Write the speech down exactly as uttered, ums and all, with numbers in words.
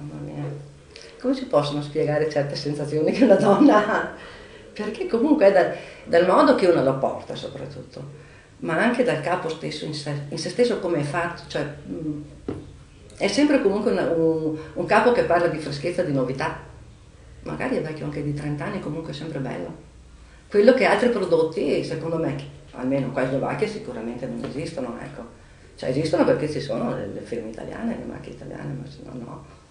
mamma mia, come si possono spiegare certe sensazioni che una donna ha? Perché comunque è dal, dal modo che uno lo porta soprattutto, ma anche dal capo stesso in sé, in se stesso come è fatto, cioè mh, è sempre comunque una, un, un capo che parla di freschezza, di novità, magari è vecchio anche di trenta anni, comunque è sempre bello. Quello che altri prodotti, secondo me, almeno qua in Slovacchia sicuramente non esistono, ecco. Cioè esistono perché ci sono le, le firme italiane, le marche italiane, ma se no no.